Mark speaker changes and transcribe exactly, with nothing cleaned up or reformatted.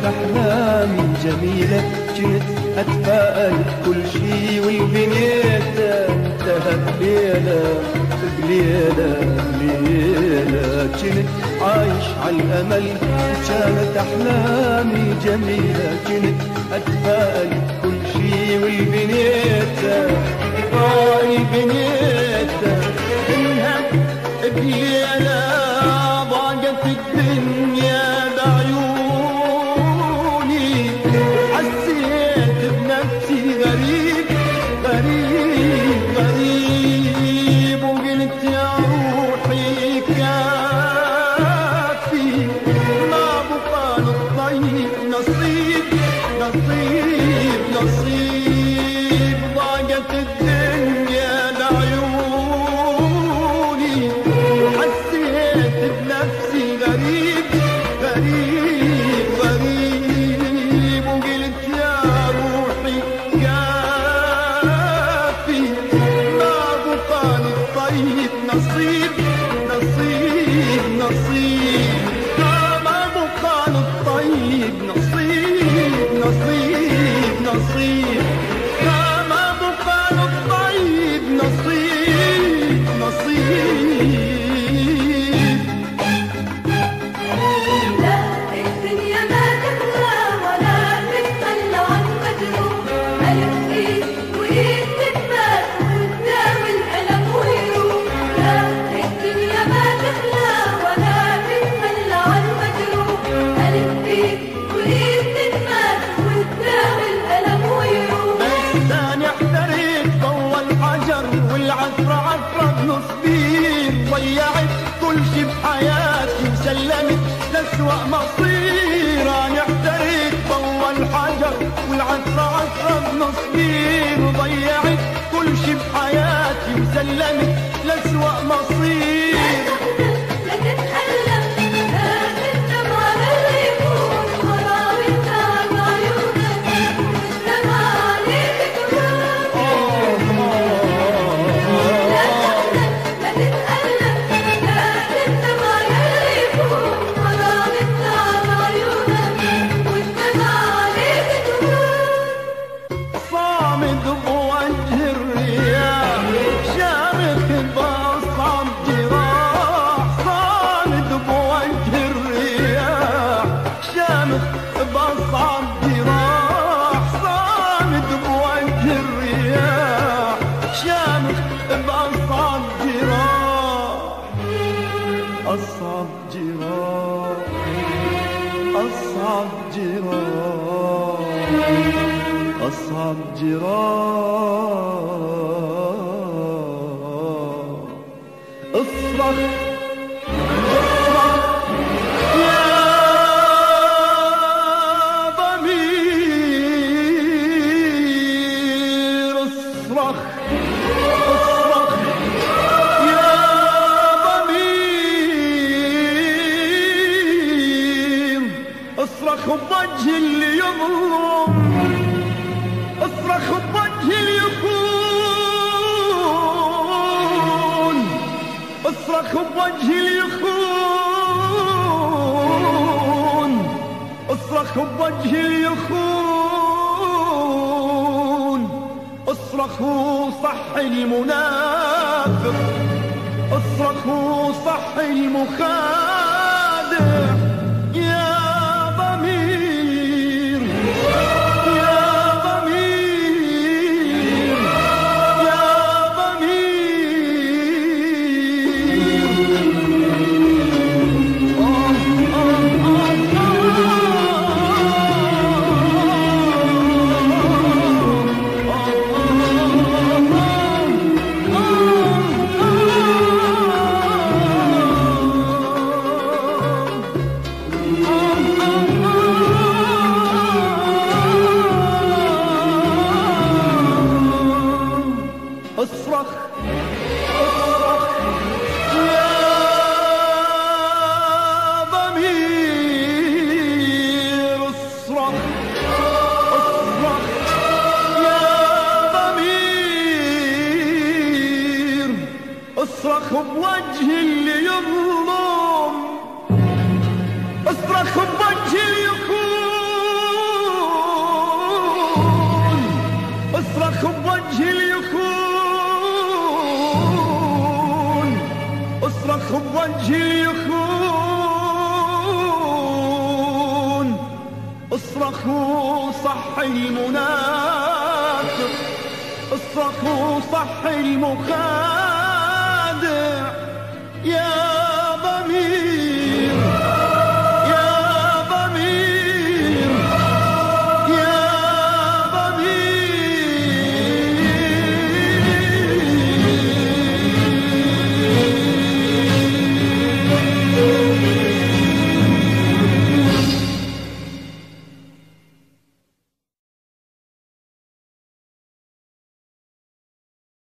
Speaker 1: أحلامي جميلة كنت أتفائل كل شي والبنيت انتهى بليلة بليلة بليلة كنت عايش عالأمل كانت أحلامي جميلة كنت أتفائل كل شي والبنيت آه البنيت انها بليلة ضاقت الدنيا بعيوني حسيت بنفسي غريب غريب غريب وقلت يا روحي كافي ما بقى للطيب نصيب نصيب نصيب ضاقت الدنيا لعيوني حسيت بنفسي غريب غريب غريب وقلت يا روحي كافي ما بقى للطيب نصيب نصيب نصيب ما بقى للطيب نصيب نصيب نصيب ما بقى للطيب نصيب نصيب
Speaker 2: لا الدنيا ما تخلى ولا تتخلى عن مجروح ألف إيد وإيد تتبات قدام الألم ويروح لا الدنيا ما تخلى ولا تتخلى عن مجروح ألف إيد وإيد تتبات قدام الألم ويروح
Speaker 1: بس أنا احتريت ضوى الحجر والعفرة عفرة بنصبير ضيعت كل شي بحياتي وسلمت لأسوأ مصير أنا احتريت ضوى الحجر والعفرة عفرة بنصبير ضيعت كل شي بحياتي وسلمت لأسوأ مصير
Speaker 2: لا تتألم لا تندم على اللي يكون غرام انتهى بعيونك وتندم عليك كمان لا تحزن لا تتألم لا تندم على اللي يكون غرام انتهى بعيونك وتندم عليك كمان
Speaker 1: صامد بوجه الرياح شامخ بأصعب جراح صامد بوجه الرياح شامخ بأصعب جراح صامد بوجه الرياح شامخ بأصعب جراح أصعب جراح أصعب جراح أصعب جراح اصرخ اصرخ يا ضمير اصرخ اصرخ يا ضمير اصرخ بوجه اللي يظلم اصرخ بوجه اللي يخون اصرخ بوجه اللي يخون اصرخ بوجه اللي يخون اصرخ صح المنافق اصرخ صح المخادع يا ضمير يا ضمير يا ضمير آه آه اصرخ اصرخ يا ضمير اصرخ اصرخ يا ضمير اصرخ بوجه اللي يظلم اصرخ بوجه اللي يخون وجهي يخون، اصرخ وصح المنافق، اصرخ وصح المخادع، يا